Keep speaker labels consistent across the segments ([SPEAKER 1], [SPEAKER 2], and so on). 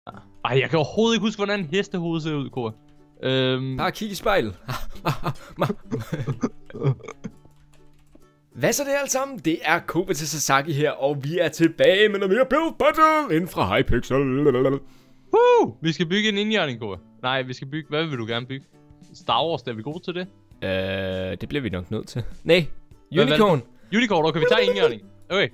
[SPEAKER 1] Ej, jeg kan overhovedet ikke huske, hvordan en hestehoved ser ud, Kåre.
[SPEAKER 2] Bare kig i spejlet. Hvad så det alt sammen? Det er Koba til Sasaki her, og vi er tilbage med noget mere Build Battle inden fra Hypixel.
[SPEAKER 1] Vi skal bygge en indjørning, Kåre. Nej, vi skal bygge... Hvad vil du gerne bygge? Star Wars, er vi gode til det?
[SPEAKER 2] Det bliver vi nok nødt til. Nej, Unicorn.
[SPEAKER 1] Unicorn, okay, vi tager indjørning. Okay,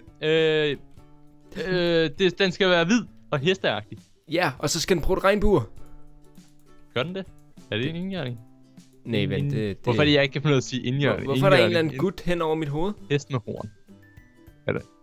[SPEAKER 1] den skal være hvid og hesteagtig.
[SPEAKER 2] Ja, og så skal den bruge regnbuer.
[SPEAKER 1] Gør den det? Er det en indjørning?
[SPEAKER 2] Nej, vent, det...
[SPEAKER 1] Hvorfor er det, jeg ikke kan få noget at sige indjørning?
[SPEAKER 2] Hvorfor er der en eller anden gut hen over mit hoved?
[SPEAKER 1] Hest med horn. Er det?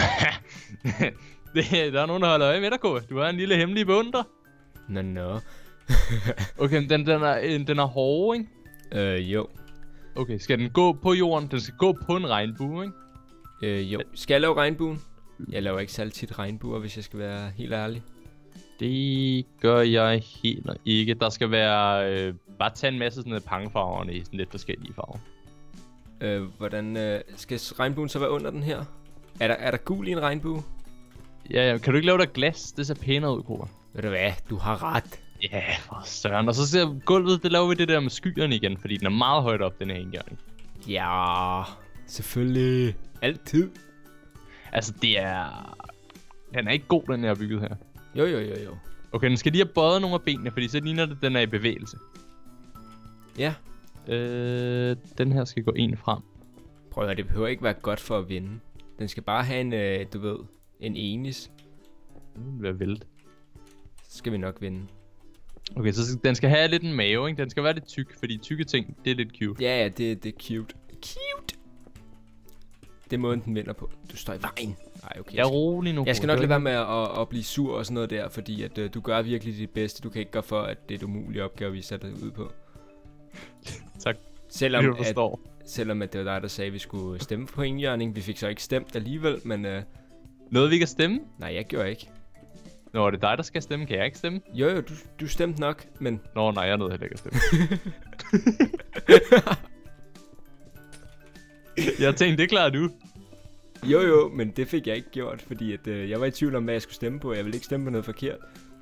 [SPEAKER 1] Der er nogen, der holder øje med dig, Kåre. Du er en lille hemmelig beundrer.
[SPEAKER 2] Nå.
[SPEAKER 1] Okay, den er hård, ikke?
[SPEAKER 2] Jo.
[SPEAKER 1] Okay, skal den gå på jorden? Den skal gå på en regnbue, ikke?
[SPEAKER 2] Jo. Skal jeg lave regnbuen? Jeg laver ikke særlig tit regnbuer, hvis jeg skal være helt ærlig.
[SPEAKER 1] Det gør jeg helt ikke. Der skal være... bare tage en masse sådan pangefarverne i sådan lidt forskellige farver.
[SPEAKER 2] Hvordan... skal regnbuen så være under den her? Er der gul i en regnbue?
[SPEAKER 1] Ja, kan du ikke lave der glas? Det ser pænere ud, Kåre.
[SPEAKER 2] Ved du hvad? Du har ret.
[SPEAKER 1] Ja, for søren. Og så ser gulvet, det laver vi det der med skyerne igen, fordi den er meget højt op, den her indgjørning.
[SPEAKER 2] Ja, selvfølgelig. Altid.
[SPEAKER 1] Altså, den er ikke god, den her bygget her.
[SPEAKER 2] Jo.
[SPEAKER 1] Okay, den skal lige have bøjet nogle af benene, fordi så ligner det, den er i bevægelse.
[SPEAKER 2] Ja.
[SPEAKER 1] Den her skal gå en frem.
[SPEAKER 2] Prøv at høre, det behøver ikke være godt for at vinde. Den skal bare have en, du ved, en enis.
[SPEAKER 1] Det vil være vildt.
[SPEAKER 2] Så skal vi nok vinde.
[SPEAKER 1] Okay, så den skal have lidt en mave, ikke? Den skal være lidt tyk, fordi tykke ting, det er lidt cute.
[SPEAKER 2] Ja, det er cute. Cute! Det er måden, den vinder på. Du står i vejen. Ej, okay.
[SPEAKER 1] Jeg er rolig nu.
[SPEAKER 2] Jeg skal nok lade være med at blive sur og sådan noget der, fordi at du gør virkelig dit bedste. Du kan ikke gøre for, at det er et umuligt opgave, vi sætter ud på.
[SPEAKER 1] Tak.
[SPEAKER 2] Selvom at det var dig, der sagde, at vi skulle stemme på indjørning. Vi fik så ikke stemt alligevel, men...
[SPEAKER 1] Noget vi kan stemme?
[SPEAKER 2] Nej, jeg gjorde ikke.
[SPEAKER 1] Nå, er det dig, der skal stemme? Kan jeg ikke stemme?
[SPEAKER 2] Jo, du stemte nok, men...
[SPEAKER 1] Nå, nej, jeg nåede heller ikke at stemme. Jeg tænkte, det klarer du.
[SPEAKER 2] Jo, men det fik jeg ikke gjort, fordi at, jeg var i tvivl om, hvad jeg skulle stemme på. Jeg ville ikke stemme på noget forkert.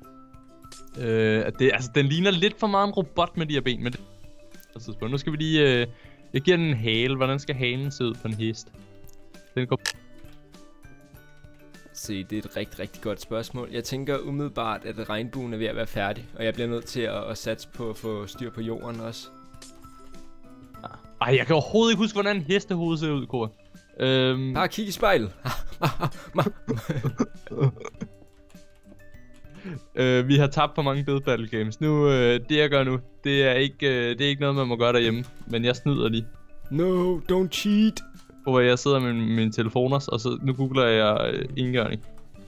[SPEAKER 1] Den ligner lidt for meget en robot med de her ben, men det... Altså, nu skal vi lige... Jeg giver den en hale. Hvordan skal halen se ud på en hest? Den går...
[SPEAKER 2] Se, det er et rigtig, rigtig godt spørgsmål. Jeg tænker umiddelbart, at regnbuen er ved at være færdig, og jeg bliver nødt til at satse på at få styr på jorden også.
[SPEAKER 1] Ej, jeg kan overhovedet ikke huske, hvordan en hestehoved ser ud, Kåre.
[SPEAKER 2] Bare kig i spejlet.
[SPEAKER 1] Vi har tabt for mange Build Battle Games. Nu, det jeg gør nu, det er ikke noget, man må gøre derhjemme. Men jeg snyder lige.
[SPEAKER 2] No, don't cheat.
[SPEAKER 1] Hvor jeg sidder med mine telefoner, og så nu googler jeg indgjørning.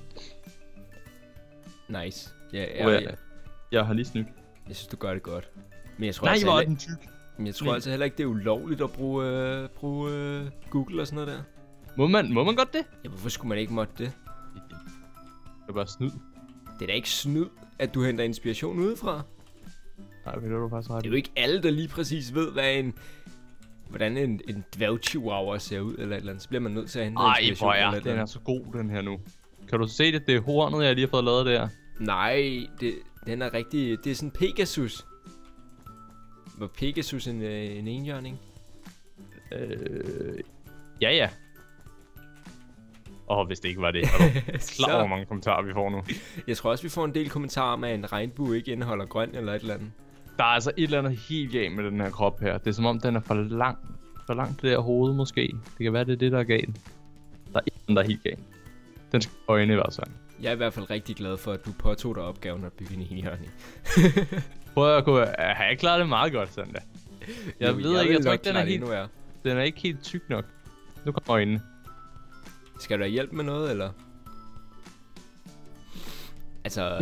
[SPEAKER 2] Nice.
[SPEAKER 1] Jeg har lige snydt.
[SPEAKER 2] Jeg synes, du gør det godt. Men jeg tror
[SPEAKER 1] nej,
[SPEAKER 2] altså
[SPEAKER 1] hvor er den tyk.
[SPEAKER 2] Men jeg tror altså heller ikke, det er ulovligt at bruge Google og sådan noget der.
[SPEAKER 1] Må man godt det?
[SPEAKER 2] Ja, hvorfor skulle man ikke måtte det?
[SPEAKER 1] Det er bare snyd.
[SPEAKER 2] Det er da ikke snyd, at du henter inspiration udefra.
[SPEAKER 1] Nej, det er du faktisk ret.
[SPEAKER 2] Det er jo ikke alle, der lige præcis ved, hvordan en dværgchihuahua ser ud, eller et eller andet. Så bliver man nødt til at hente inspiration.
[SPEAKER 1] Ej, den er så god, den her nu. Kan du se det? Det er hornet, jeg lige har fået lavet der. Nej,
[SPEAKER 2] den er rigtig... Det er sådan Pegasus. Var Pegasus en enhjørning?
[SPEAKER 1] Ja. Hvis det ikke var det, er du klar over, hvor mange kommentarer vi får nu.
[SPEAKER 2] Jeg tror også, vi får en del kommentarer med, at en regnbue ikke indeholder grøn eller et eller andet.
[SPEAKER 1] Der er altså et eller andet helt galt med den her krop her. Det er som om, den er for langt det der hoved måske. Det kan være, det er det, der er galt. Der er et eller andet, der er helt galt. Den skal øjne i hvert fald.
[SPEAKER 2] Jeg er i hvert fald rigtig glad for, at du påtog dig opgaven at bygge en enhjørning.
[SPEAKER 1] Prøv at gå. Har jeg klaret det meget godt sådan der? Jeg ved ikke, jeg tror ikke, den er ikke helt tyk nok. Nu kommer øjnene.
[SPEAKER 2] Skal du have hjælp med noget, eller? Altså...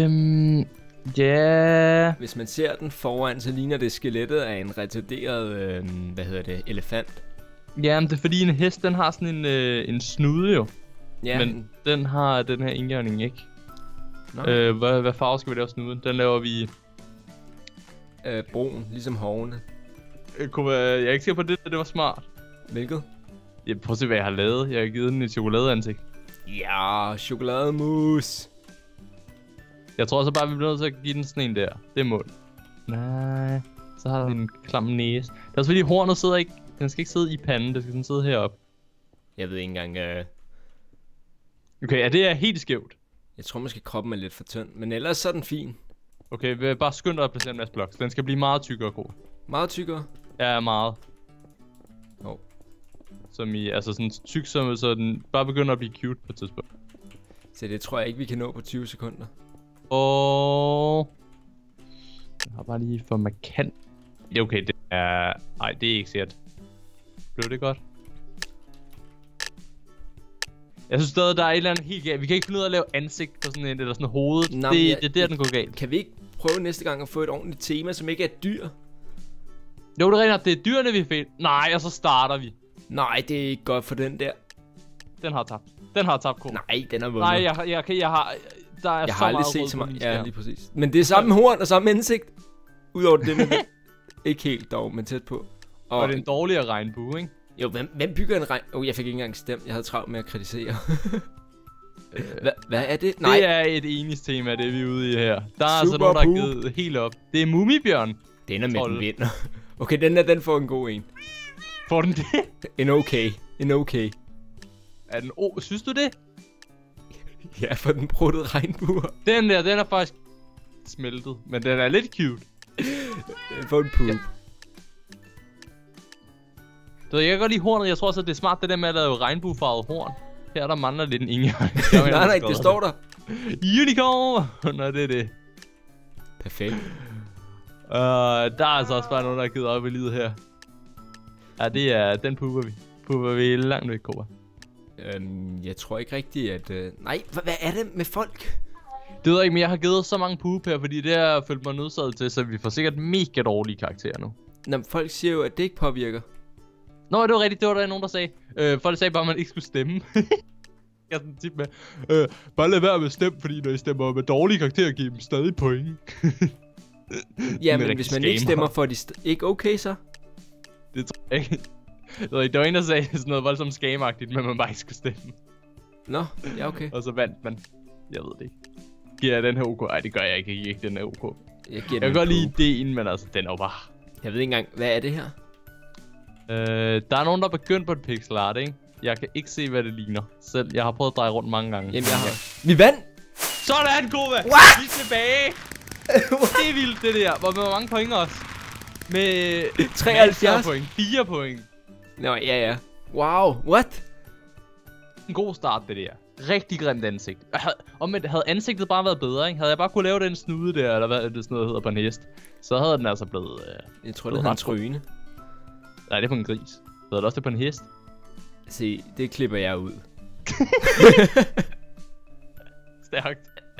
[SPEAKER 1] Ja...
[SPEAKER 2] Hvis man ser den foran, så ligner det skelettet af en retarderet, elefant.
[SPEAKER 1] Ja, men det er fordi en hest, den har sådan en snude jo.
[SPEAKER 2] Ja.
[SPEAKER 1] Men den har den her indgjørning ikke. Hvad farve skal vi lave snuden? Den laver vi...
[SPEAKER 2] brun, ligesom hovene.
[SPEAKER 1] Jeg er ikke sikker på det var smart.
[SPEAKER 2] Hvilket?
[SPEAKER 1] Ja, prøv at se, hvad jeg har lavet. Jeg har givet den et chokoladeansigt.
[SPEAKER 2] Ja, chokolademus.
[SPEAKER 1] Jeg tror så bare, vi bliver nødt til at give den sådan en der. Det er mål. Nej. Så har den en klam næse. Det er også fordi hornet sidder ikke... Den skal ikke sidde i panden, det skal sådan sidde heroppe.
[SPEAKER 2] Jeg ved ikke engang...
[SPEAKER 1] Okay, er det helt skævt?
[SPEAKER 2] Jeg tror måske kroppen er lidt for tynd, men ellers så er den fin.
[SPEAKER 1] Okay, vi bare skynd dig at placere en masse bloks. Den skal blive meget tykkere, Ko.
[SPEAKER 2] Meget tykkere?
[SPEAKER 1] Ja, meget.
[SPEAKER 2] Oh.
[SPEAKER 1] Som i, altså sådan tyk, så den bare begynder at blive cute på et tidspunkt.
[SPEAKER 2] Så det tror jeg ikke, vi kan nå på 20 sekunder.
[SPEAKER 1] Jeg har bare lige for markant. Ja, okay, det er... Ej, det er ikke sikkert. Blev det godt? Jeg synes stadig, der er et eller andet helt galt. Vi kan ikke finde ud af at lave ansigt på sådan en, eller sådan hoved. Det er der, den går galt.
[SPEAKER 2] Kan vi ikke prøve næste gang at få et ordentligt tema, som ikke er et dyr?
[SPEAKER 1] Jo, det er rent, det er dyrene, vi finder. Nej, og så starter vi.
[SPEAKER 2] Nej, det er ikke godt for den der.
[SPEAKER 1] Den har tabt. Den har tabt, Ko.
[SPEAKER 2] Nej, den er vundet.
[SPEAKER 1] Nej, jeg har... Der er
[SPEAKER 2] jeg
[SPEAKER 1] så
[SPEAKER 2] har aldrig
[SPEAKER 1] meget
[SPEAKER 2] set så
[SPEAKER 1] meget.
[SPEAKER 2] Ja, lige præcis. Men det er samme horn og samme ansigt. Udover det med ikke helt dog, men tæt på.
[SPEAKER 1] Og det er en dårligere regnbue, ikke?
[SPEAKER 2] Jo, hvem bygger en jeg fik ikke engang stemt. Jeg havde travlt med at kritisere. Hvad er det? Nej.
[SPEAKER 1] Det er et enigt tema, det vi er ude i her. Der er altså nogen, der har givet helt op. Det er Mumibjørn.
[SPEAKER 2] Den er med den vinder. Okay, den får en god en.
[SPEAKER 1] Får den det?
[SPEAKER 2] En okay.
[SPEAKER 1] Er den synes du det?
[SPEAKER 2] Ja, for den bruttede regnbuer.
[SPEAKER 1] Den er faktisk smeltet, men den er lidt cute.
[SPEAKER 2] Den får en poop. Ja.
[SPEAKER 1] Jeg kan godt lide hornet. Jeg tror også, at det er smart det der med at lave regnbuefarvet horn. Her der mangler lidt en indgang.
[SPEAKER 2] nej, det står der.
[SPEAKER 1] Unicorn! Nå, det er det.
[SPEAKER 2] Perfekt.
[SPEAKER 1] Der er altså også bare nogen, der har givet op i livet her. Ja, det er... Den pupper vi langt væk, Koba.
[SPEAKER 2] Jeg tror ikke rigtigt, at... Nej, hvad er det med folk?
[SPEAKER 1] Det ved jeg ikke, men jeg har givet så mange poop her, fordi det har følt mig nødsaget til, så vi får sikkert mega dårlige karakterer nu.
[SPEAKER 2] Nå, folk siger jo, at det ikke påvirker.
[SPEAKER 1] Nå, det var rigtigt, det var der nogen, der sagde. Folk sagde bare, at man ikke skulle stemme. Jeg sådan tip med, bare lad være med at stemme, fordi når I stemmer med dårlige karakterer, giver dem stadig point.
[SPEAKER 2] Ja, men hvis man ikke stemmer, får de ikke okay så?
[SPEAKER 1] Det tror jeg ikke. Der var en, der sagde sådan noget voldsomt scam-agtigt, men man bare ikke skulle stemme.
[SPEAKER 2] Nå, ja okay.
[SPEAKER 1] Og så vandt man. Jeg ved det ikke. Giver jeg den her OK? Ej, det gør jeg ikke. Jeg giver ikke den her OK.
[SPEAKER 2] Jeg
[SPEAKER 1] kan godt lide ideen, men altså, den er jo bare...
[SPEAKER 2] Jeg ved ikke engang, hvad er det her?
[SPEAKER 1] Der er nogen, der er begyndt på et pixel art, ikke? Jeg kan ikke se, hvad det ligner. Selv, jeg har prøvet at dreje rundt mange gange.
[SPEAKER 2] Jamen, jeg har... Vi vandt!
[SPEAKER 1] Sådan, Koba!
[SPEAKER 2] What?
[SPEAKER 1] Vi er tilbage! Det er vildt, det der. Hvor mange point også? Med
[SPEAKER 2] 73
[SPEAKER 1] point. 4 point.
[SPEAKER 2] Nå, ja. Wow, what?
[SPEAKER 1] En god start, det der. Rigtig grimt ansigt. Havde ansigtet bare været bedre, ikke? Havde jeg bare kunne lave den snude der, eller hvad det sådan noget hedder på en hest, så havde den altså blevet...
[SPEAKER 2] jeg tror, det hedder en tryne.
[SPEAKER 1] Nej, det er på en gris. Hedder det også det på en hest?
[SPEAKER 2] Se, det klipper jeg ud.
[SPEAKER 1] Stærkt.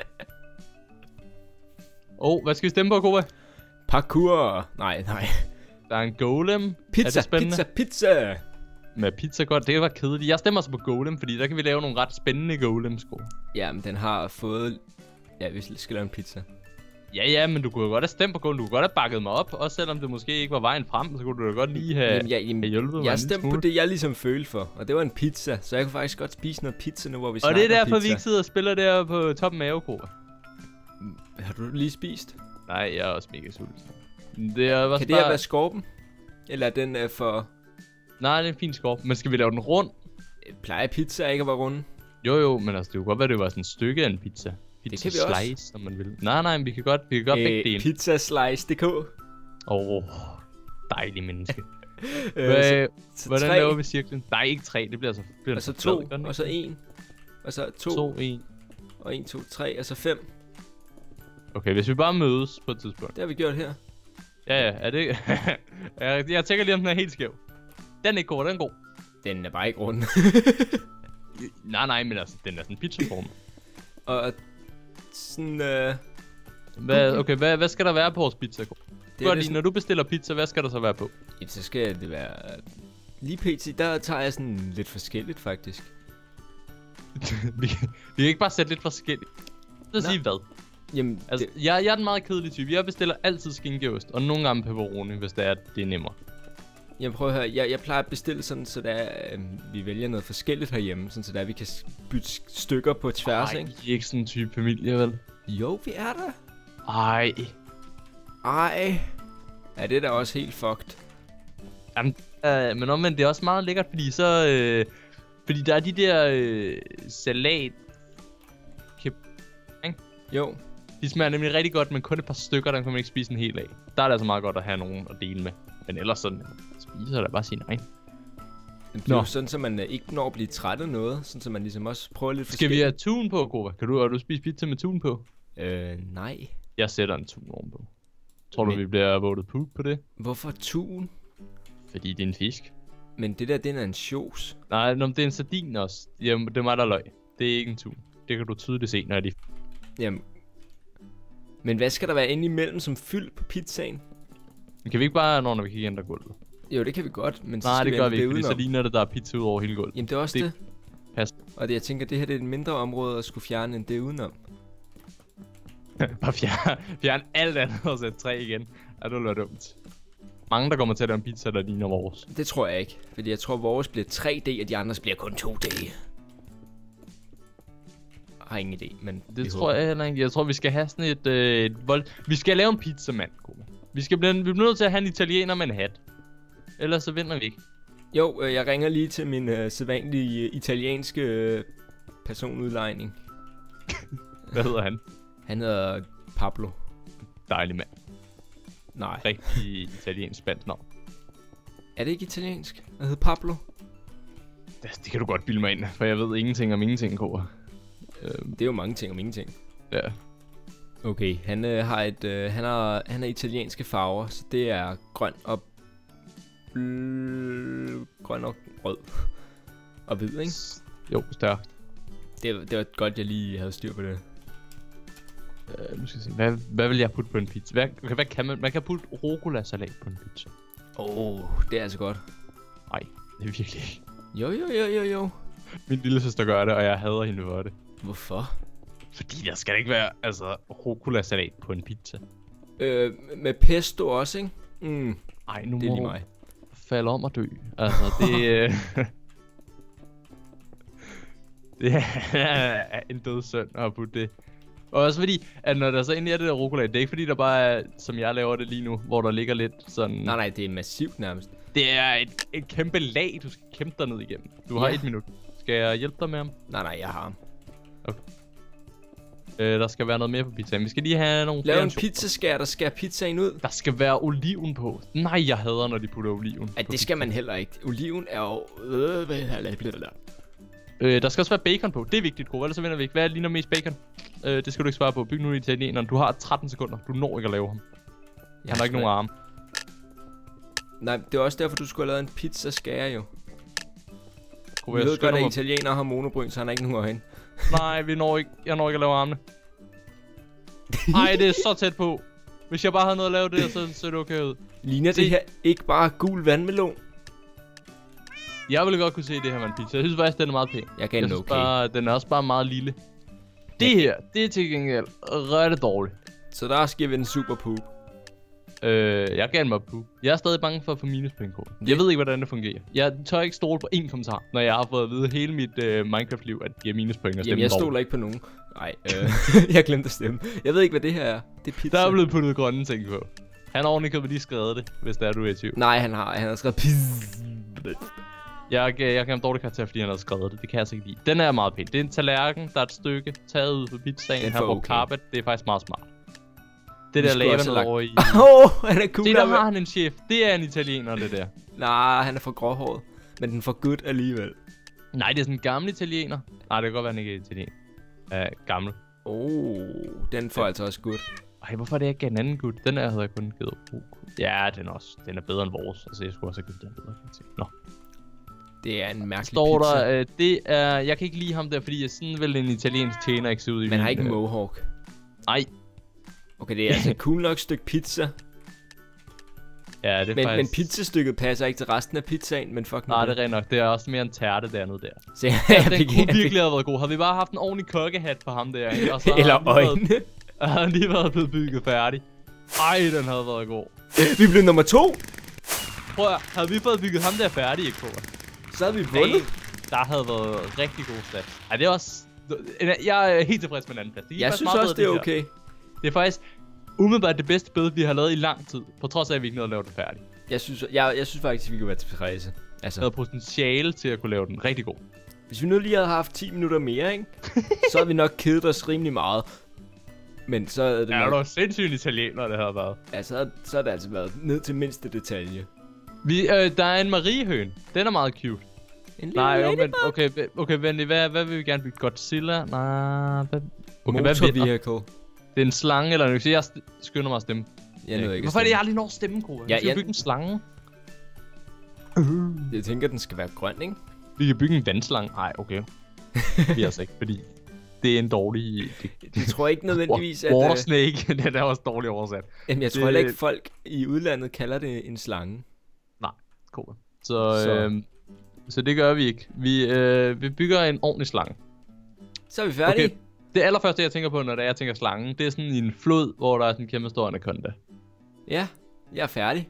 [SPEAKER 1] Hvad skal vi stemme på, Koba?
[SPEAKER 2] Parkour. Nej.
[SPEAKER 1] Der er en golem.
[SPEAKER 2] Pizza.
[SPEAKER 1] Med pizza godt, det var kedeligt. Jeg stemmer så på golem, fordi der kan vi lave nogle ret spændende golems.
[SPEAKER 2] Ja, men den har fået... Ja, vi skal lave en pizza.
[SPEAKER 1] Ja, men du kunne jo godt have stemt på golem. Du kunne godt have bakket mig op. Også selvom det måske ikke var vejen frem, så kunne du da godt lige have hjulpet mig.
[SPEAKER 2] Jeg stemte på det, jeg ligesom følte for. Og det var en pizza. Så jeg kunne faktisk godt spise noget pizza nu, hvor vi snakker
[SPEAKER 1] pizza. Og det er derfor,
[SPEAKER 2] pizza.
[SPEAKER 1] vi ikke sidder og spiller der på toppen af Aerokober.
[SPEAKER 2] Har du lige spist?
[SPEAKER 1] Nej, jeg er også mega sulten. Det er
[SPEAKER 2] kan det her være skorpen? Eller den er for...
[SPEAKER 1] Nej, det er en fin skorp. Men skal vi lave den rund?
[SPEAKER 2] Plejer pizza ikke at være runde?
[SPEAKER 1] Jo, men altså det kunne godt være, det var sådan et stykke af en pizza. Pizza slice, som man vil. Nej, men vi kan godt begge dele.
[SPEAKER 2] Pizzaslice.dk.
[SPEAKER 1] Dejlig menneske. Hvordan laver vi cirklen? Nej, ikke 3, det bliver så...
[SPEAKER 2] Og så 2, og så 1. Og så 2,
[SPEAKER 1] 1.
[SPEAKER 2] Og 1, 2, 3, og så 5.
[SPEAKER 1] Okay, hvis vi bare mødes på et tidspunkt.
[SPEAKER 2] Det har vi gjort her.
[SPEAKER 1] Ja, er det... jeg tænker lige, om den er helt skæv. Den er ikke god, den er god.
[SPEAKER 2] Den er bare ikke rund.
[SPEAKER 1] Nej, men altså, den er sådan pizzaform.
[SPEAKER 2] Og sådan,
[SPEAKER 1] hvad skal der være på vores pizza? Når du bestiller pizza, hvad skal der så være på?
[SPEAKER 2] Ja, så skal det være... Lige pt, der tager jeg sådan lidt forskelligt, faktisk.
[SPEAKER 1] vi kan ikke bare sætte lidt forskelligt. Så sige hvad?
[SPEAKER 2] Jamen,
[SPEAKER 1] altså, jeg er den meget kedelige type. Jeg bestiller altid skinkeost, og nogle gange pepperoni, hvis det er nemmere.
[SPEAKER 2] Jeg prøver at høre, jeg plejer at bestille sådan, så der vi vælger noget forskelligt herhjemme, sådan så der vi kan bytte stykker på tværs, ikke?
[SPEAKER 1] I er ikke sådan en type familie, vel?
[SPEAKER 2] Jo, vi er der.
[SPEAKER 1] Ej.
[SPEAKER 2] Ej. Ja, det er da også helt fucked.
[SPEAKER 1] Jamen, men omvendt, det er også meget lækkert, fordi så... fordi der er de der salat...
[SPEAKER 2] Jo.
[SPEAKER 1] De smager nemlig rigtig godt, men kun et par stykker, der kan man ikke spise en hel af. Der er det altså meget godt at have nogen at dele med. Men ellers sådan, spiser der bare sin egen.
[SPEAKER 2] Det er jo sådan, så man ikke når at blive træt af noget. Sådan, så man ligesom også prøver lidt
[SPEAKER 1] forskelligt. Skal vi have tun på, Kova? Har du spist pizza med tun på?
[SPEAKER 2] Nej.
[SPEAKER 1] Jeg sætter en tun ovenpå. Tror du, vi bliver votet poop på det?
[SPEAKER 2] Hvorfor tun?
[SPEAKER 1] Fordi det er en fisk.
[SPEAKER 2] Men det der, det er en sjovs.
[SPEAKER 1] Nej, det er en sardin også. Jamen, det er mig, der løg. Det er ikke en tun. Det kan du tydeligt se, når de...
[SPEAKER 2] Jamen. Men hvad skal der være inde imellem som fyld på pizzaen?
[SPEAKER 1] Kan vi ikke bare, når vi kan ændre gulvet?
[SPEAKER 2] Jo, det kan vi godt, men så
[SPEAKER 1] nej,
[SPEAKER 2] skal
[SPEAKER 1] det gør vi ikke, fordi
[SPEAKER 2] udenom.
[SPEAKER 1] så ligner det, der er pizza ud over hele gulvet.
[SPEAKER 2] Jamen, det er også det.
[SPEAKER 1] Pas.
[SPEAKER 2] Og det, jeg tænker, det her det er et mindre område at skulle fjerne end det udenom.
[SPEAKER 1] Bare fjerne alt andet og sætte 3 igen. Ja, det er dumt. Mange, der kommer til at lave en pizza, der ligner vores.
[SPEAKER 2] Det tror jeg ikke, fordi jeg tror, vores bliver 3D, og de andres bliver kun 2D. Jeg har ingen idé, men...
[SPEAKER 1] Det tror jeg heller ikke. Jeg tror, vi skal have sådan vi skal lave en pizza, mand. Vi bliver nødt til at have en italiener med en hat. Ellers så vinder vi ikke.
[SPEAKER 2] Jo, jeg ringer lige til min sædvanlige italienske personudlejning.
[SPEAKER 1] Hvad hedder han?
[SPEAKER 2] Han hedder Pablo.
[SPEAKER 1] Dejlig mand.
[SPEAKER 2] Nej.
[SPEAKER 1] Rigtig italiensk spansk navn.
[SPEAKER 2] Er det ikke italiensk? Han hedder Pablo.
[SPEAKER 1] Det kan du godt bilde mig ind, for jeg ved ingenting om ingenting, Kåre.
[SPEAKER 2] Det er jo mange ting om ingenting.
[SPEAKER 1] Ja.
[SPEAKER 2] Okay, han har italienske farver, så det er grøn og grøn og rød. Og hvid, ikke?
[SPEAKER 1] Jo, stærkt.
[SPEAKER 2] Det var godt, jeg lige havde styr på det.
[SPEAKER 1] Nu skal jeg se. Hvad vil jeg putte på en pizza? Hvad kan man kan putte rucola-salat på en pizza.
[SPEAKER 2] Det er altså godt.
[SPEAKER 1] Nej, det er virkelig ikke.
[SPEAKER 2] Jo.
[SPEAKER 1] Min lille søster gør det, og jeg hader hende for det.
[SPEAKER 2] Hvorfor?
[SPEAKER 1] Fordi der skal ikke være rucola-salat på en pizza.
[SPEAKER 2] Med pesto også, ikke?
[SPEAKER 1] Ej, nu
[SPEAKER 2] det er
[SPEAKER 1] må
[SPEAKER 2] lige mig.
[SPEAKER 1] Falde om at dø. Altså, det... det er en død søn at putte det. Og også fordi, at når der så egentlig er det der rucola, det er ikke fordi, der bare er, som jeg laver det lige nu, hvor der ligger lidt sådan...
[SPEAKER 2] Nej, det er massivt nærmest.
[SPEAKER 1] Det er et kæmpe lag, du skal kæmpe dig ned igennem. Du har 1 minut. Skal jeg hjælpe dig med ham?
[SPEAKER 2] Nej, jeg har ham.
[SPEAKER 1] Okay. Der skal være noget mere på pizzaen. Vi skal lige have nogle...
[SPEAKER 2] Lav en pizzaskær, der skærer pizzaen ud.
[SPEAKER 1] Der skal være oliven på. Nej, jeg hader, når de putter oliven.
[SPEAKER 2] Ja, det skal man heller ikke. Oliven er jo...
[SPEAKER 1] Der skal også være bacon på. Det er vigtigt, Kåre. Ellers så vinder vi ikke. Hvad ligner mest bacon? Det skal du ikke svare på. Byg nu i italieneren. Du har 13 sekunder. Du når ikke at lave ham. Han har ikke nogen arme.
[SPEAKER 2] Nej, det er også derfor, du skulle have lavet en pizzaskære jo.
[SPEAKER 1] Kåre,
[SPEAKER 2] jeg ved godt, at italienere har monobryn, så han er ikke nogen hen.
[SPEAKER 1] Nej, jeg når ikke at lave armene. Ej, det er så tæt på. Hvis jeg bare havde noget at lave det, så ser det okay ud.
[SPEAKER 2] Ligner det her ikke bare gul vandmelon?
[SPEAKER 1] Jeg ville godt kunne se det her med en pizza. Jeg synes faktisk, den er meget pæn.
[SPEAKER 2] Jeg gav den okay.
[SPEAKER 1] Bare, den er også bare meget lille. Det her, det er til gengæld ret dårligt.
[SPEAKER 2] Så der skal vi en super poop.
[SPEAKER 1] Jeg gav den mig poop. Jeg er stadig bange for at få minuspoint på. Jeg ved ikke, hvordan det fungerer. Jeg tør ikke stole på én kommentar, når jeg har fået at vide hele mit Minecraft-liv, at de er minuspoint og stemmer.
[SPEAKER 2] Jamen, jeg stoler ikke på nogen. Nej, jeg glemte at stemme. Jeg ved ikke, hvad det her er. Det er pizza.
[SPEAKER 1] Der er blevet puttet grønne ting på. Han har ordentligt lige skrevet det, hvis det er, du er i tvivl.
[SPEAKER 2] Nej, han har skrevet pizza.
[SPEAKER 1] Jeg kan have dårlig karakter, fordi han har skrevet det. Det kan jeg altså ikke lide. Den er meget pæn. Det er en tallerken, der er et stykke taget ud på pizzaen. Han bruger carpet. Det er faktisk meget smart. Det der lava noget over i...
[SPEAKER 2] han er cool.
[SPEAKER 1] Det der har han en chef. Det er en italiener, det der.
[SPEAKER 2] Nej, han er for gråhåret. Men den er for good alligevel.
[SPEAKER 1] Nej, det er sådan en gammel italiener. Nej, det kan godt være, han ikke er italiener. Gammel.
[SPEAKER 2] Den får altså også good.
[SPEAKER 1] Ej, hvorfor er det ikke en anden good? Den her havde jeg kun givet Ja, den er bedre end vores. Altså, jeg skulle også have givet den bedre. Nå.
[SPEAKER 2] Det er en mærkelig
[SPEAKER 1] står
[SPEAKER 2] pizza.
[SPEAKER 1] Der, jeg kan ikke lide ham der, fordi sådan vil en italiensk tjener ikke se ud i
[SPEAKER 2] Man har ikke en mohawk.
[SPEAKER 1] Nej.
[SPEAKER 2] Okay, det er altså et cool nok stykke pizza.
[SPEAKER 1] Ja, det er
[SPEAKER 2] men,
[SPEAKER 1] faktisk...
[SPEAKER 2] Men pizzastykket passer ikke til resten af pizzaen, men fuck.
[SPEAKER 1] Nej, det er rent nok. Det er også mere en tærte dernede der.
[SPEAKER 2] Så
[SPEAKER 1] den kunne virkelig have været god. Har vi bare haft en ordentlig kokkehat på ham der, ikke? Og så
[SPEAKER 2] eller øjne.
[SPEAKER 1] Og han lige været blevet bygget færdig. Ej, den havde været god.
[SPEAKER 2] Vi blev nummer 2.
[SPEAKER 1] Prøv at, havde vi fået bygget ham der færdig, ikke på?
[SPEAKER 2] Så havde vi vundet.
[SPEAKER 1] Der havde været rigtig god stats. Ej, det er også... Jeg er helt tilfreds med en anden plads.
[SPEAKER 2] Jeg synes også, det er okay.
[SPEAKER 1] Det er faktisk umiddelbart det bedste bed, vi har lavet i lang tid. På trods af, at vi ikke nåede at lave det færdigt.
[SPEAKER 2] Jeg synes faktisk, vi kan være tilfredse. Altså.
[SPEAKER 1] Der havde potentiale til at kunne lave den rigtig god.
[SPEAKER 2] Hvis vi nu lige havde haft 10 minutter mere, ikke? Så havde vi nok kedet os rimelig meget. Men så er det
[SPEAKER 1] nok... der var sindssygt italiener, det havde været.
[SPEAKER 2] Ja, så har det altså været ned til mindste detalje.
[SPEAKER 1] Der er en mariehøn. Den er meget cute. Nej, men okay, venlig. Hvad vil vi gerne bygge? Godzilla? Nej, hvad... Okay,
[SPEAKER 2] Motor vehicle.
[SPEAKER 1] Det er en slange eller noget. Jeg skynder mig at stemme.
[SPEAKER 2] Jeg nåede ikke.
[SPEAKER 1] Hvorfor er det, jeg aldrig når at stemme, Kåre? Vi skal bygge en slange.
[SPEAKER 2] Jeg tænker, den skal være grøn, ikke?
[SPEAKER 1] Vi kan bygge en vandslange. Nej, okay. Det er altså ikke, fordi det er en dårlig...
[SPEAKER 2] Det tror jeg ikke nødvendigvis, at...
[SPEAKER 1] Water snake, det er også dårligt oversat.
[SPEAKER 2] Jamen, jeg tror heller ikke, folk i udlandet kalder det en slange.
[SPEAKER 1] Nej, cool. Så det gør vi ikke. Vi bygger en ordentlig slange.
[SPEAKER 2] Så er vi færdige.
[SPEAKER 1] Okay. Det allerførste, jeg tænker på, når jeg tænker slange, det er sådan en flod, hvor der er sådan en kæmpe stor anaconda.
[SPEAKER 2] Ja, jeg er færdig.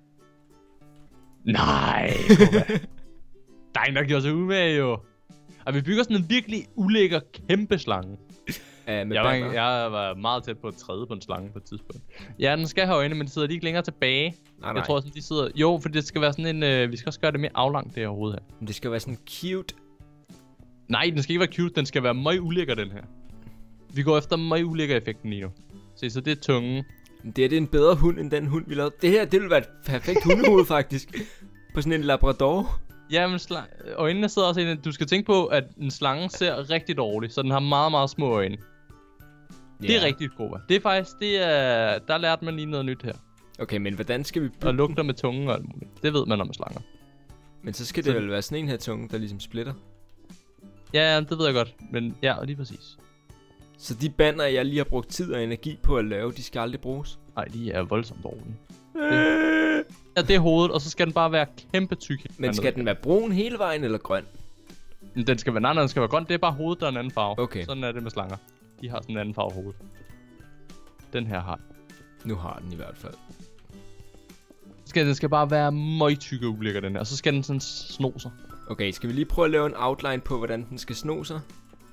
[SPEAKER 1] Nej, der er en, der gjorde sig umage, jo. Og vi bygger sådan en virkelig ulækker kæmpe slange. Jeg var meget tæt på at træde på en slange på et tidspunkt. Ja, den skal have øjne, men de sidder lige ikke længere tilbage.
[SPEAKER 2] Nej.
[SPEAKER 1] Jeg tror sådan, de sidder... Jo, for det skal være sådan en... vi skal også gøre det mere aflangt, det her hoved her.
[SPEAKER 2] Men det skal være sådan cute.
[SPEAKER 1] Nej, den skal ikke være cute. Den skal være meget ulækker, den her. Vi går efter meget ulækker effekten lige nu. Se, så det er tunge.
[SPEAKER 2] Det er en bedre hund, end den hund, vi lavede. Det her, det vil være et perfekt hundehoved, faktisk. På sådan en labrador.
[SPEAKER 1] Ja, men øjnene sidder også inde. Du skal tænke på, at en slange ser rigtig dårligt, så den har meget, meget små øjne. Yeah. Det er rigtig godt. Det er faktisk, der lærte man lige noget nyt her.
[SPEAKER 2] Okay, men hvordan skal vi bygge?
[SPEAKER 1] Og lugter med tungen og alt muligt. Det ved man om slanger.
[SPEAKER 2] Men så skal det vel være sådan en her tunge, der ligesom splitter?
[SPEAKER 1] Ja, det ved jeg godt. Men ja, lige præcis.
[SPEAKER 2] Så de banner, jeg lige har brugt tid og energi på at lave, de skal aldrig bruges?
[SPEAKER 1] Nej, de er voldsomt dårlige. Ja, det er hovedet, og så skal den bare være kæmpe tyk.
[SPEAKER 2] Men skal den være brun hele vejen, eller grøn?
[SPEAKER 1] Den skal være grøn. Det er bare hovedet, der er en anden farve.
[SPEAKER 2] Okay.
[SPEAKER 1] Sådan er det med slanger. De har sådan en anden farve hoved. Den her har.
[SPEAKER 2] Nu har den i hvert fald.
[SPEAKER 1] Den skal bare være meget tyk og ulækker, den her. Og så skal den sådan sno sig.
[SPEAKER 2] Okay, skal vi lige prøve at lave en outline på, hvordan den skal sno sig?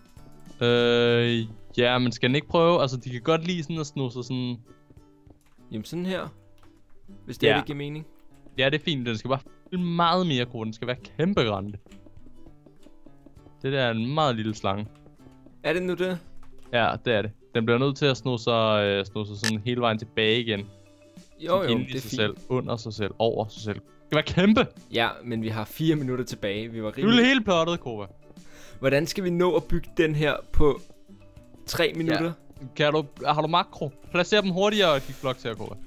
[SPEAKER 1] Ja, men skal den ikke prøve? Altså, de kan godt lide sådan at sno sig sådan...
[SPEAKER 2] Jamen sådan her. Hvis det ikke giver mening.
[SPEAKER 1] Ja, det er fint. Den skal bare meget mere grå. Den skal være kæmpe grønne. Det der er en meget lille slange.
[SPEAKER 2] Er det nu det?
[SPEAKER 1] Ja, det er det. Den bliver nødt til at sno sig sådan hele vejen tilbage igen.
[SPEAKER 2] Jo,
[SPEAKER 1] det er fint. Selv, under sig selv, over sig selv. Det skal være kæmpe!
[SPEAKER 2] Ja, men vi har 4 minutter tilbage. Vi var
[SPEAKER 1] rimelig... Du er helt plottet, Kova.
[SPEAKER 2] Hvordan skal vi nå at bygge den her på 3 minutter?
[SPEAKER 1] Ja. Har du makro? Placer dem hurtigere, Kickblocks her, Kova.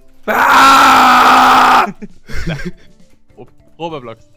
[SPEAKER 1] Råb af blocks.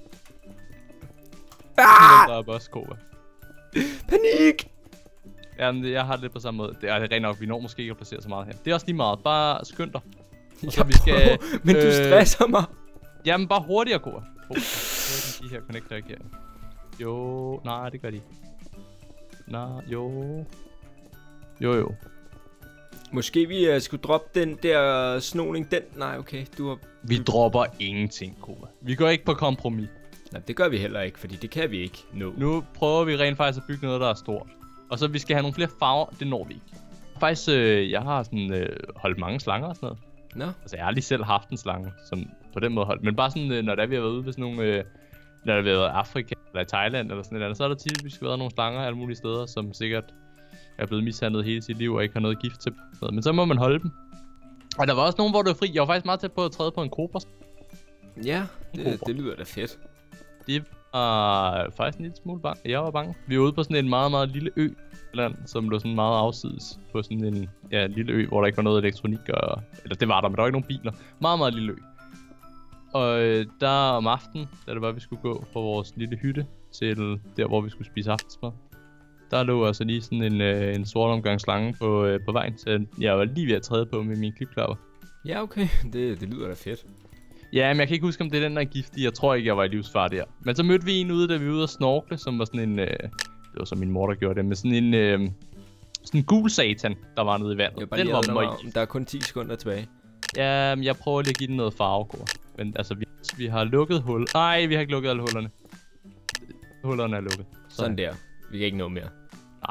[SPEAKER 1] Der er boss, Kova.
[SPEAKER 2] Panik!
[SPEAKER 1] Jamen, jeg har det lidt på samme måde. Det er rent nok, vi når måske ikke at placere så meget her. Det er også lige meget. Bare skynd dig.
[SPEAKER 2] Vi skal, men du stresser mig.
[SPEAKER 1] Jamen, bare hurtigere, Kova. De her connector ikke her. Jo, nej, det gør de ikke. Nej, jo. Jo.
[SPEAKER 2] Måske vi skulle droppe den der snoning. Nej, okay, du har...
[SPEAKER 1] Vi dropper ingenting, Kova. Vi går ikke på kompromis.
[SPEAKER 2] Nej, det gør vi heller ikke, fordi det kan vi ikke nå.
[SPEAKER 1] Nu prøver vi rent faktisk at bygge noget, der er stort. Og så vi skal have nogle flere farver, det når vi ikke. Faktisk, jeg har sådan holdt mange slanger og sådan noget.
[SPEAKER 2] Nå.
[SPEAKER 1] Altså, jeg har aldrig selv haft en slange, som på den måde holdt. Men bare sådan, når vi har været ude ved sådan nogle... når der har været i Afrika, eller i Thailand, eller sådan et andet, så er der typisk været nogle slanger alle mulige steder, som sikkert er blevet mishandlet hele sit liv og ikke har noget gift til. Men så må man holde dem. Og der var også nogen, hvor det var fri. Jeg var faktisk meget tæt på at træde på en kobra.
[SPEAKER 2] Ja, det lyder da fedt.
[SPEAKER 1] Det var faktisk en lille smule bange. Jeg var bange. Vi var ude på sådan en meget, meget lille ø-land, som lå sådan meget afsides på sådan en lille ø, hvor der ikke var noget elektronik. Eller det var der, men der var ikke nogen biler. Meget, meget lille ø. Og der om aftenen, da det var, vi skulle gå fra vores lille hytte til der, hvor vi skulle spise aftensmad, der lå altså lige sådan en sort omgang slange på vejen, så jeg var lige ved at træde på med mine klipklapper.
[SPEAKER 2] Ja, okay. Det lyder da fedt.
[SPEAKER 1] Ja, men jeg kan ikke huske, om det er den, der er giftig. Jeg tror ikke, jeg var i livsfare der. Men så mødte vi en ude, da vi var ude at snorkle, som var sådan en... det var så min mor, der gjorde det, med sådan en... sådan en gul satan, der var nede i vandet.
[SPEAKER 2] Den var der er kun 10 sekunder tilbage.
[SPEAKER 1] Ja, jeg prøver lige at give den noget farve, men altså, vi har lukket hul. Nej, vi har ikke lukket alle hullerne. Hullerne er lukket.
[SPEAKER 2] Sådan der. Vi kan ikke nå mere.
[SPEAKER 1] Nej.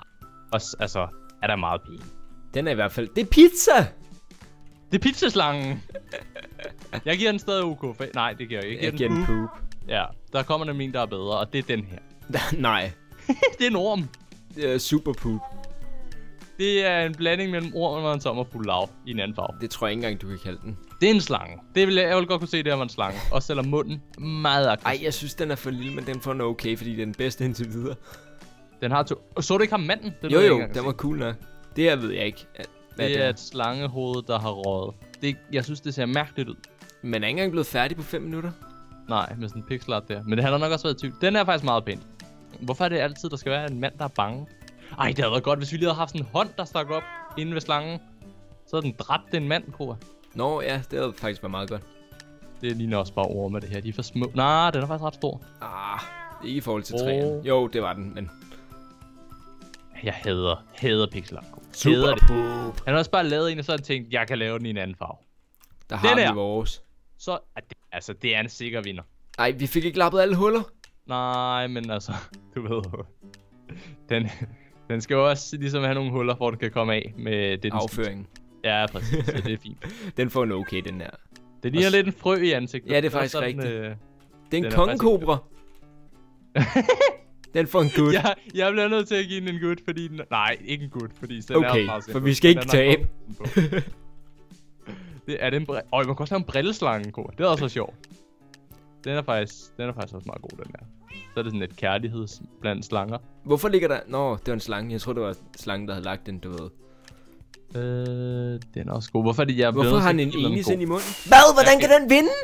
[SPEAKER 1] Og altså, er der meget pæn.
[SPEAKER 2] Den er i hvert fald... Det er pizza!
[SPEAKER 1] Det er pizzaslangen. Jeg giver den stadig OK. Nej, det giver jeg ikke.
[SPEAKER 2] Jeg giver den poop.
[SPEAKER 1] Ja, der kommer nemlig en, der er bedre, og det er den her.
[SPEAKER 2] Nej.
[SPEAKER 1] Det er en orm.
[SPEAKER 2] Det er super poop.
[SPEAKER 1] Det er en blanding mellem ormen og en sommerfugl lav i en anden farve.
[SPEAKER 2] Det tror jeg ikke engang, du kan kalde den.
[SPEAKER 1] Det er en slange. Det vil jeg vil godt kunne se, det her var en slange. Også selvom munden meget aggressiv.
[SPEAKER 2] Ej, jeg synes, den er for lille, men den får en okay, fordi det er den bedste indtil videre.
[SPEAKER 1] Den har to... Så du ikke ham manden? Den
[SPEAKER 2] Jo, den var cool nok. Det her ved jeg ikke.
[SPEAKER 1] Det er et slangehoved, der har røget. Jeg synes, det ser mærkeligt ud.
[SPEAKER 2] Men er ikke engang blevet færdig på 5 minutter?
[SPEAKER 1] Nej, med sådan en pixel art der. Men det har nok også været tyv. Den er faktisk meget pæn. Hvorfor er det altid, der skal være en mand, der er bange? Ej, det havde været godt, hvis vi lige havde haft sådan en hånd, der stak op inde ved slangen. Så havde den dræbt en mand, Kora.
[SPEAKER 2] Nå ja, det havde faktisk været meget godt.
[SPEAKER 1] Det ligner også bare ord med det her. De er for små. Nej, den er faktisk ret stor.
[SPEAKER 2] Ikke i forhold til træerne. Jo, det var den, men...
[SPEAKER 1] Jeg hader pixel art.
[SPEAKER 2] Super poop.
[SPEAKER 1] Han har også bare lavet en, og så har han tænkt, jeg kan lave den i en anden farve.
[SPEAKER 2] Der har vi vores.
[SPEAKER 1] Så, det er en sikker vinder.
[SPEAKER 2] Ej, vi fik ikke lappet alle huller.
[SPEAKER 1] Nej, men altså, du ved den skal jo også ligesom have nogle huller, hvor den kan komme af med det.
[SPEAKER 2] Afføringen.
[SPEAKER 1] Ja, præcis, så det er fint.
[SPEAKER 2] Den får en okay, den her.
[SPEAKER 1] Det ligner lidt en frø i ansigtet.
[SPEAKER 2] Ja, det er faktisk
[SPEAKER 1] sådan,
[SPEAKER 2] rigtigt. Det er en kongekobra. Den får en good.
[SPEAKER 1] Jeg bliver nødt til at give den en good, fordi den... Nej, ikke en good, fordi den
[SPEAKER 2] okay,
[SPEAKER 1] er meget
[SPEAKER 2] for vi skal ikke tabe.
[SPEAKER 1] Det er den man kan også lave en brilleslange, Kåre. Det er også så sjovt. Den er faktisk også meget god, den her. Så er det sådan et kærligheds blandt slanger.
[SPEAKER 2] Hvorfor ligger der... Nå, det var en slange. Jeg tror det var slangen, der havde lagt den, du ved.
[SPEAKER 1] Den er også god. Hvorfor er det,
[SPEAKER 2] Hvorfor har han en enis ind i munden? Hvad? Hvordan kan den vinde?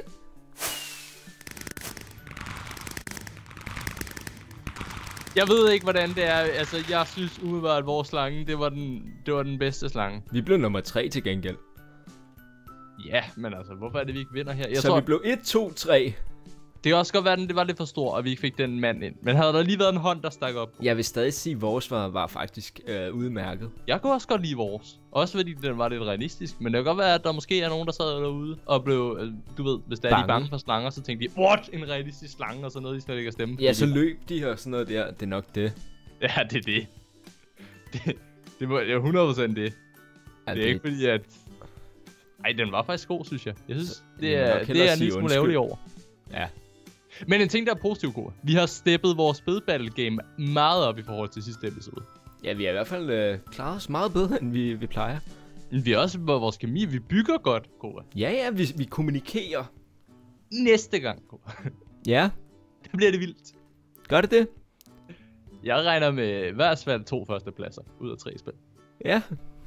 [SPEAKER 1] Jeg ved ikke, hvordan det er. Altså, jeg synes umiddelbart, at vores slange, det var den bedste slange.
[SPEAKER 2] Vi blev nummer 3 til gengæld.
[SPEAKER 1] Ja, men altså, hvorfor er det, vi ikke vinder her?
[SPEAKER 2] Så vi blev 1, 2, 3.
[SPEAKER 1] Det kan også godt være, at det var lidt for stor, og vi ikke fik den mand ind. Men havde der lige været en hånd, der stak op?
[SPEAKER 2] Jeg vil stadig sige, at vores var faktisk udmærket.
[SPEAKER 1] Jeg kunne også godt lide vores. Også fordi den var lidt realistisk. Men det kan godt være, at der måske er nogen, der sad derude og blev, du ved, hvis der er de bange for slanger, så tænkte de, what? En realistisk slange, og så noget, de slet ikke kan stemme.
[SPEAKER 2] Ja, så løb de her sådan noget der. Det er nok det.
[SPEAKER 1] Ja, det er det. Det er 100% det. Ja, det er ikke fordi, at... Ej, den var faktisk god, synes jeg. Jeg synes, det er en lille smule ærgerlig over.
[SPEAKER 2] Ja.
[SPEAKER 1] Men en ting, der er positiv, Kåre. Vi har steppet vores spædbattle game meget op i forhold til sidste episode.
[SPEAKER 2] Ja, vi har i hvert fald klaret os meget bedre, end vi plejer.
[SPEAKER 1] Vi har også vores kemi. Vi bygger godt, Kåre.
[SPEAKER 2] Ja, vi kommunikerer.
[SPEAKER 1] Næste gang, Kåre.
[SPEAKER 2] Ja.
[SPEAKER 1] Det bliver det vildt.
[SPEAKER 2] Gør det det?
[SPEAKER 1] Jeg regner med i hvert fald 2 førstepladser ud af 3 spil.
[SPEAKER 2] Ja.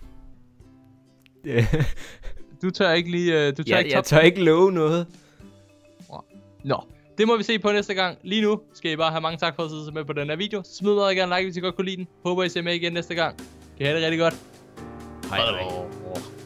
[SPEAKER 1] Du tør ikke lige...
[SPEAKER 2] Jeg tør ikke love noget.
[SPEAKER 1] Nå, det må vi se på næste gang. Lige nu skal I bare have mange tak for at sidde med på den her video. Smid meget gerne like, hvis I godt kunne lide den. Håber I ser med igen næste gang. Kan I have det rigtig godt.
[SPEAKER 2] Hej.